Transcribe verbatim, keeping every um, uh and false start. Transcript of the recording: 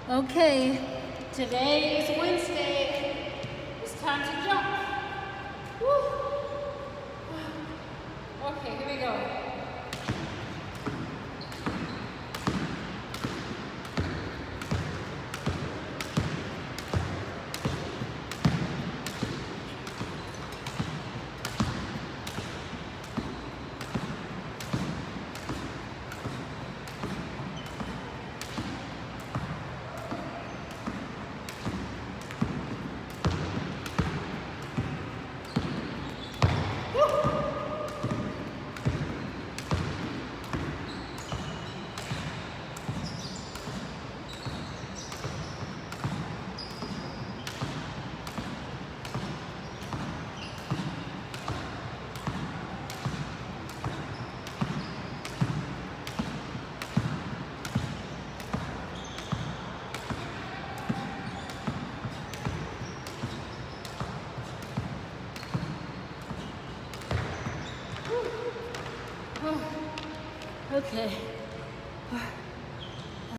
Okay, today is Wednesday. It's time to jump. Woo. Okay, here we go. Okay.